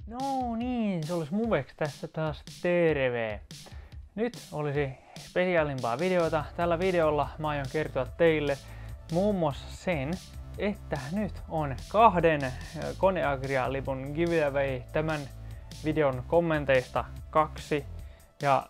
No niin, se olisi Muveks tässä taas terve. Nyt olisi spesiaalimpaa videota. Tällä videolla mä aion kertoa teille muun muassa sen, että nyt on 2 Koneagria-lipun giveaway tämän videon kommenteista 2. Ja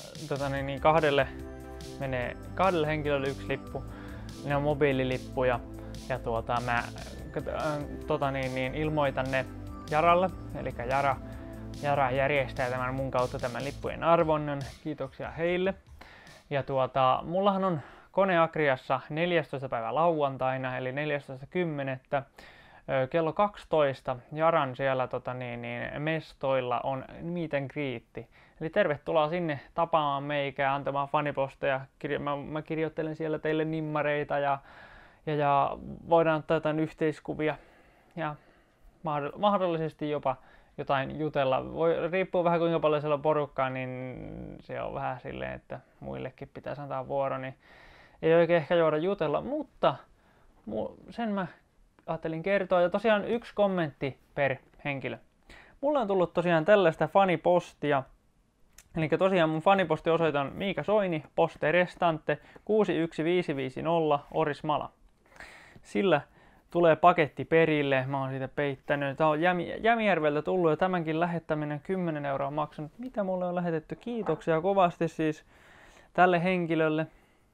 kahdelle henkilölle 1 lippu. Ne on mobiililippuja. Ja mä ilmoitan ne Jaralle, eli Jara järjestää tämän mun kautta tämän lippujen arvonnan. Kiitoksia heille. Ja mullahan on Koneagriassa 14. päivä lauantaina, eli 14.10. kello 12 Jaran siellä mestoilla on meet and greet. Eli tervetuloa sinne tapaamaan meikä, antamaan faniposteja. Mä kirjoittelen siellä teille nimmareita ja voidaan ottaa jotain yhteiskuvia ja mahdollisesti jopa jotain jutella. Riippuu vähän kuinka paljon siellä on porukkaa, niin se on vähän silleen, että muillekin pitäisi antaa vuoro, niin ei oikein ehkä jouda jutella, mutta sen mä ajattelin kertoa. Ja tosiaan 1 kommentti per henkilö. Mulla on tullut tosiaan tällaista fanipostia. Eli tosiaan mun fanipostiosoite on Miika Soini, Poste Restante 61550 Orismala. Sillä tulee paketti perille, mä oon siitä peittänyt. Tää on Jämijärveltä tullut ja tämänkin lähettäminen 10 € maksanut. Mitä mulle on lähetetty? Kiitoksia kovasti siis tälle henkilölle.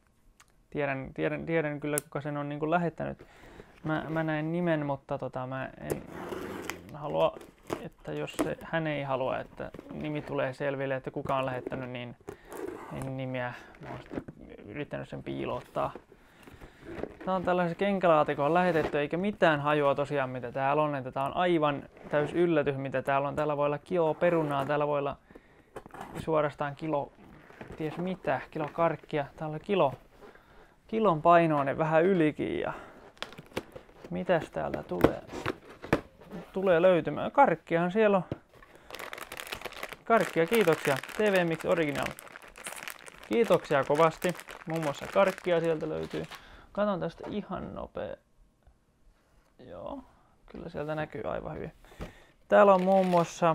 Tiedän kyllä kuka sen on lähettänyt. Mä näen nimen, mutta mä en halua, että jos hän ei halua, että nimi tulee selville, että kuka on lähettänyt, niin en nimiä. Mä oon sitten yrittänyt sen piilottaa. Tää on tällaisen kenkälaatikoon lähetetty, eikä mitään hajua tosiaan mitä täällä on. Että tää on aivan täys yllätys mitä täällä on. Täällä voi olla kilo perunaa, täällä voi olla suorastaan kilo, ties mitä, kilo karkkia. Täällä on kilon painoinen vähän ylikin ja mitäs täältä tulee löytymään. Karkkiahan siellä on. Karkkia, kiitoksia. TV Mix Original. Kiitoksia kovasti. Muun muassa karkkia sieltä löytyy. Katon tästä ihan nopea. Joo, kyllä sieltä näkyy aivan hyvin. Täällä on muun muassa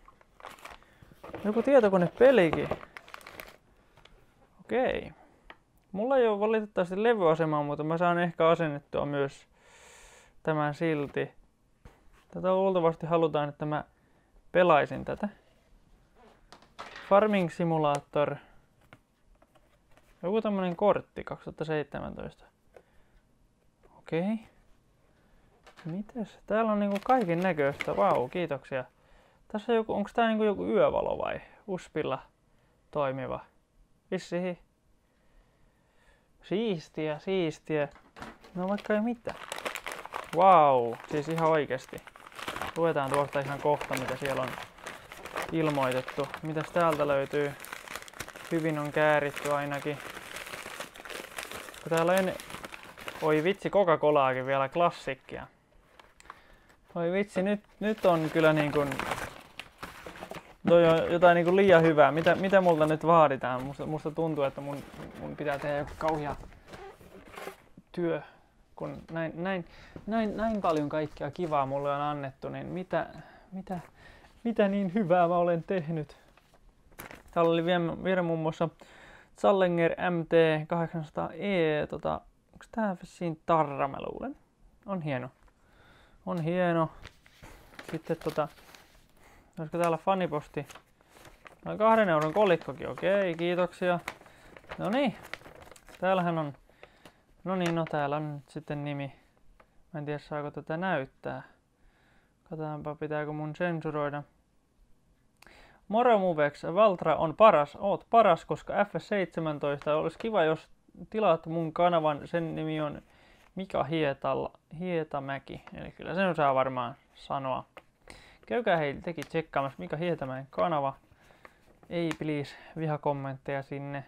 joku tietokonepelikin. Okei. Mulla ei ole valitettavasti levyasemaa, mutta mä saan ehkä asennettua myös tämän silti. Tätä luultavasti halutaan, että mä pelaisin tätä. Farming Simulator. Joku tämmönen kortti 2017. Okei. Mitäs? Täällä on niinku kaiken näköistä. Vau, kiitoksia. Tässä on joku, onks tää niinku joku yövalo vai? USPilla toimiva. Vissiin. Siistiä. No vaikka ei mitään. Vau, siis ihan oikeesti. Luetaan tuosta ihan kohta mitä siellä on ilmoitettu. Mitäs täältä löytyy? Hyvin on kääritty ainakin. Täällä oi vitsi, Coca-Colaakin vielä klassikkia. Oi vitsi, nyt on kyllä niin kuin toi on jotain niin kuin liian hyvää. Mitä multa nyt vaaditaan? Musta tuntuu, että mun pitää tehdä joku kauhea työ. Kun näin paljon kaikkea kivaa mulle on annettu, niin mitä niin hyvää mä olen tehnyt? Täällä oli vielä muun muassa Challenger MT800E. Onko tää vissiin tarra, mä luulen? On hieno. Sitten olisiko täällä faniposti? Noin 2 € kolikkokin, okei, kiitoksia. No niin, täällähän on. No täällä on nyt sitten nimi. Mä en tiedä saako tätä näyttää. Katsotaanpa pitääkö mun sensuroida. Moro Muveks, Valtra on paras. Oot paras, koska FS17 olisi kiva jos tilaat mun kanavan. Sen nimi on Mika Hietamäki. Eli kyllä sen saa varmaan sanoa. Käykää hei teki tsekkaamassa Mika Hietamäen kanava. Ei please vihakommentteja sinne.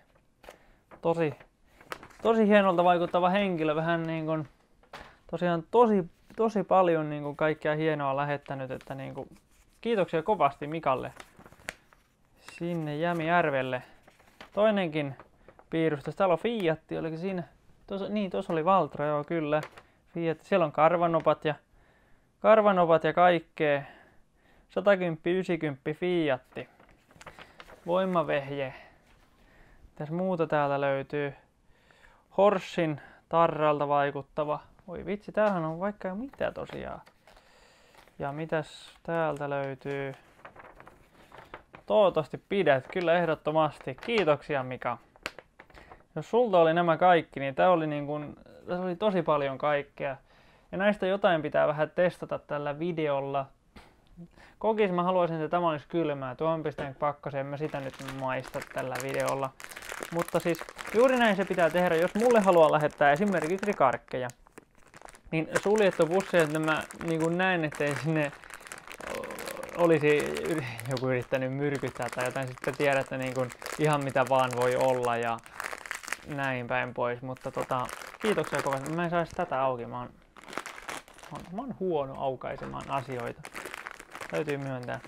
Tosi hienolta vaikuttava henkilö. Vähän niin kuin tosiaan tosi paljon niin kuin kaikkea hienoa lähettänyt. Että niin kuin, kiitoksia kovasti Mikalle. Sinne Jämijärvelle. Toinenkin piirustus. Täällä on Fiat, oliko siinä? Tuossa oli Valtra, joo kyllä. Fiat. Siellä on karvanopat ja kaikkea. 110, 90 Fiatti. Voimavehje. Mitäs muuta täältä löytyy? Horschin tarralta vaikuttava. Oi vitsi, tämähän on vaikka mitä tosiaan. Ja mitäs täältä löytyy? Toivottavasti pidät, kyllä ehdottomasti. Kiitoksia Mika. Jos sulta oli nämä kaikki, niin tässä oli tosi paljon kaikkea. Ja näistä jotain pitää vähän testata tällä videolla. Kokis mä haluaisin, että tämä olisi kylmää. Tuohon pistän pakkaseen, mä sitä nyt maista tällä videolla. Mutta siis juuri näin se pitää tehdä, jos mulle haluaa lähettää esimerkiksi karkkeja. Niin suljettu pussi, että mä niin näen, ettei sinne olisi joku yrittänyt myrkyttää tai jotain, sitten tiedätte niin kuin ihan mitä vaan voi olla ja näin päin pois. Mutta kiitoksia kovasti. Mä en saisi tätä auki. Mä oon huono aukaisemaan asioita. Täytyy myöntää.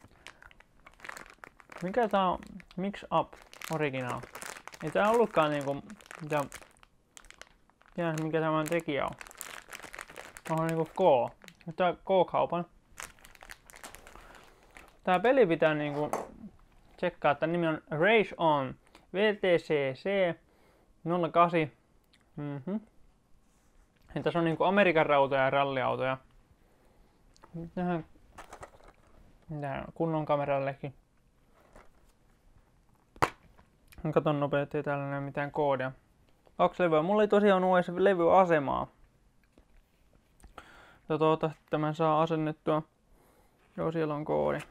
Mikä tää on? Mix Up Original. Ei tää ollutkaan niinku mikä tämän tekijä on. On niinku K. Tää K-kaupan. Tää peli pitää niinku tsekkaa, että nimi on Race On VTCC 08. Ja tässä on niinku Amerikan rautoja ja ralliautoja. Tähän kunnon kamerallekin. Katon nopeasti, ei täällä näe mitään koodia. 2 levyä. Mulla ei tosiaan ole edes levyasemaa. Ja toivottavasti tämän saa asennettua. Joo, siellä on koodi.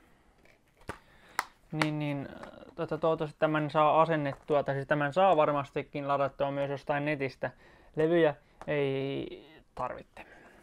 Toivottavasti tämän saa asennettua, tai siis tämän saa varmastikin ladattua myös jostain netistä. Levyjä ei tarvitse.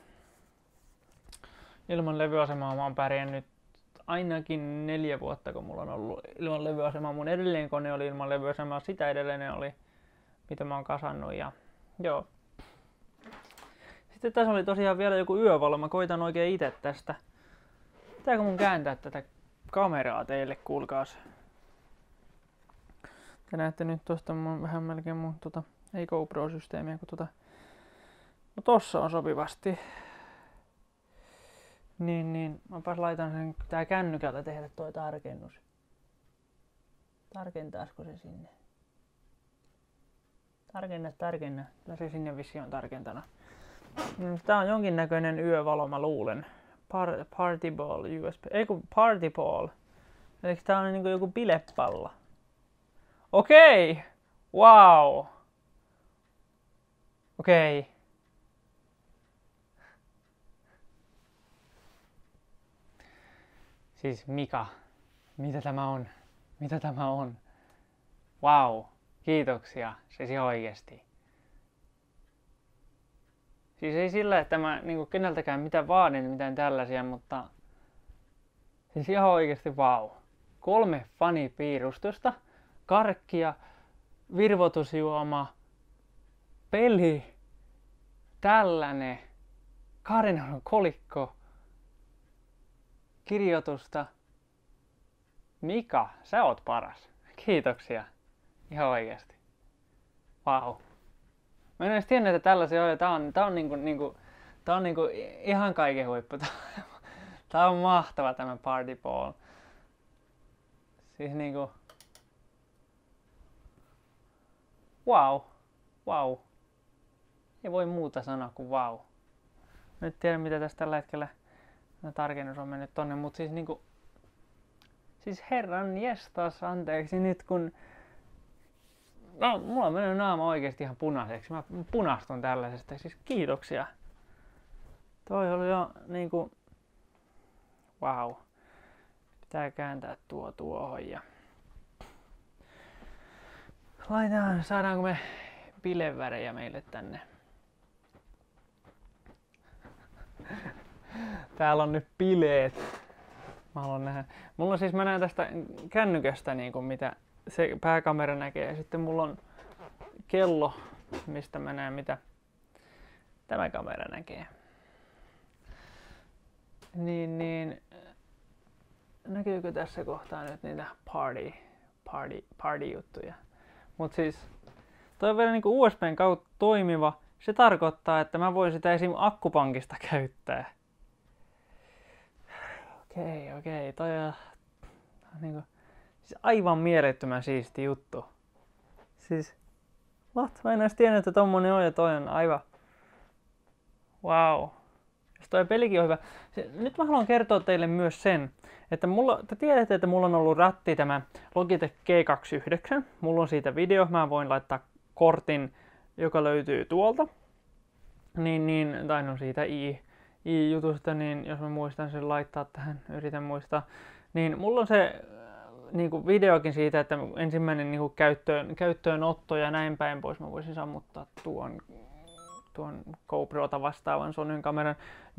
Ilman levyasemaa mä oon pärjännyt ainakin 4 vuotta, kun mulla on ollut ilman levyasemaa. Mun edellinen kone oli ilman levyasemaa, sitä edellinen oli, mitä mä oon kasannut. Ja joo. Sitten tässä oli tosiaan vielä joku yövalo. Mä koitan oikein itse tästä. Pitääkö mun kääntää tätä kameraa teille, kuulkaas. Te näette nyt tosta vähän melkein mun ei GoPro-systeemiä, kun no tossa on sopivasti. Niin, mäpäs laitan sen tää kännykältä tehdä toi tarkennus. Tarkentaasko se sinne? Tarkenna. Kyllä se sinne vissi on tarkentana. Tää on jonkinnäköinen yövalo, mä luulen. Party ball USB. Ei kun party ball. Eli tää on niinku joku bilepallo. Okei! Wow! Okei. Siis Mika, mitä tämä on? Mitä tämä on? Wow, kiitoksia, siis ihan oikeesti. Siis ei sillä, että mä niinku keneltäkään mitään vaadin, mitään tällaisia, mutta siis ihan oikeesti wow. 3 fanipiirustusta, karkkia, virvoitusjuoma, peli, tällainen, Karinan kolikko, kirjoitusta. Mika, sä oot paras. Kiitoksia. Ihan oikeesti. Vau. Mä en edes tiennyt, että tällaisia on. Tää on niinku ihan kaiken huippu. Tää on mahtava tämä party ball. Siis niinku. Wow. Ei voi muuta sanoa kuin wow. Mä en tiedä mitä tässä tällä hetkellä tarkennus on mennyt tonne, mut siis niinku. Siis herran jestas, anteeksi nyt kun. No, mulla on mennyt naama oikeesti ihan punaiseksi. Mä punastun tällaisesta. Siis kiitoksia. Toi oli jo niinku. Wow. Pitää kääntää tuohon ja. Laitetaan, saadaanko me bilevärejä meille tänne. Täällä on nyt bileet. Mä haluan nähdä. Mä näen tästä kännykästä niinku mitä se pääkamera näkee ja sitten mulla on kello, mistä mä näen mitä tämä kamera näkee. Niin näkyykö tässä kohtaa nyt niitä party juttuja. Mut siis toi on vielä niinku USBn kautta toimiva. Se tarkoittaa, että mä voin sitä esim. Akkupankista käyttää. Okei, toi on niinku, siis aivan mielettömän siisti juttu. Siis, mä en edes tiennyt, että tommonen on ja toi on aivan, wow. Siis toi pelikin on hyvä. Nyt mä haluan kertoa teille myös sen, että te tiedätte, että mulla on ollut ratti tämä Logitech G29. Mulla on siitä video, mä voin laittaa kortin, joka löytyy tuolta. Tai no siitä i-jutusta, niin jos mä muistan sen laittaa tähän, yritän muistaa. Niin mulla on se niinku videokin siitä, että ensimmäinen niinku käyttöönotto ja näin päin pois. Mä voisin sammuttaa tuon GoProta vastaavan Sonyn kameran.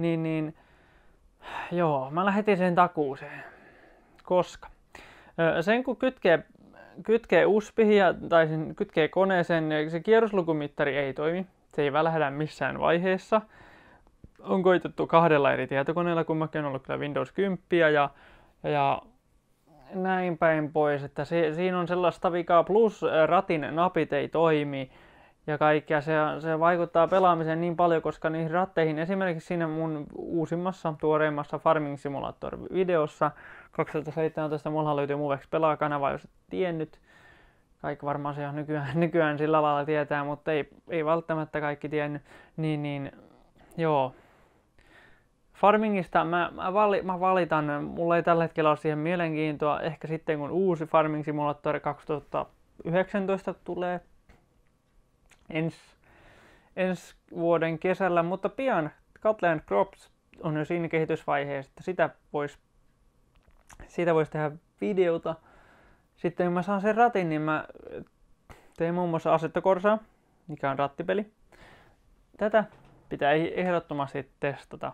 Joo, mä lähetin sen takuuseen. Koska sen kun kytkee USBihin tai sen kytkee koneeseen, niin se kierroslukumittari ei toimi. Se ei välähdä missään vaiheessa. On koitettu 2 eri tietokoneella, kummakin on ollut kyllä Windows 10 ja näin päin pois, että siinä on sellaista vikaa, plus ratin napit ei toimi ja kaikkea. Se vaikuttaa pelaamiseen niin paljon, koska niihin ratteihin, esimerkiksi siinä mun uusimmassa, tuoreimmassa Farming Simulator-videossa 2017, mulla löytyy Movex Pelaa-kanava, jos et tiennyt. Kaikki varmaan se on nykyään sillä lailla tietää, mutta ei välttämättä kaikki tiennyt. Joo. Farmingista mä valitan, mulla ei tällä hetkellä ole siihen mielenkiintoa, ehkä sitten kun uusi Farming Simulator 2019 tulee ensi vuoden kesällä, mutta pian Cattle & Crops on jo siinä kehitysvaiheessa, että siitä voisi tehdä videota. Sitten kun mä saan sen ratin, niin mä teen muun muassa Assetto Corsaa, mikä on rattipeli. Tätä pitää ehdottomasti testata.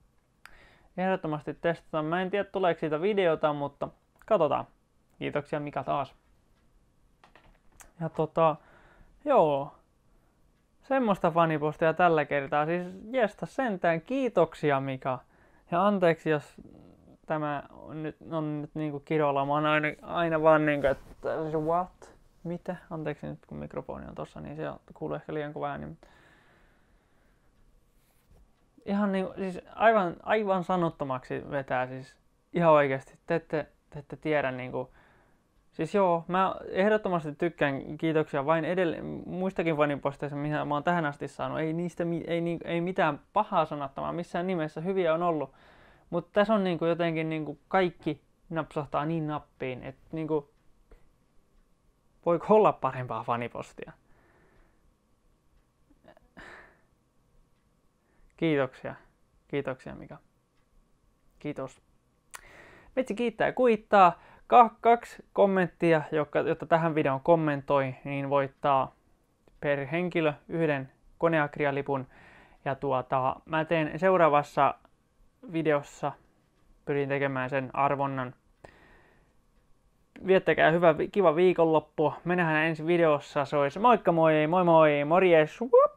Mä en tiedä tuleeko siitä videota, mutta katsotaan. Kiitoksia Mika taas. Ja joo. Semmoista fanipostia tällä kertaa. Siis jesta sentään. Kiitoksia Mika. Ja anteeksi jos tämä on nyt niinku kirolla. Mä oon aina vaan niinku, että what? Mitä? Anteeksi nyt kun mikrofoni on tossa, niin se kuuluu ehkä liian kova ääni. Ihan niinku, siis aivan sanottomaksi vetää siis ihan oikeesti. Te ette tiedä niinku. Siis joo, mä ehdottomasti tykkään, kiitoksia vain muistakin faniposteista, mitä mä oon tähän asti saanut. Ei mitään pahaa sanottavaa missään nimessä, hyviä on ollut. Mutta tässä on niinku jotenkin niinku kaikki napsahtaa niin nappiin, että niinku, voiko olla parempaa fanipostia? Kiitoksia Mika. Kiitos. Metsi kiittää ja kuittaa. 2 kommenttia, jotta tähän videoon kommentoi, niin voittaa per henkilö 1 Koneagria-lipun. Ja mä teen seuraavassa videossa, pyrin tekemään sen arvonnan. Viettäkää kiva viikonloppu. Mennään ensi videossa. Se olisi moikka moi, morjes! Whoop!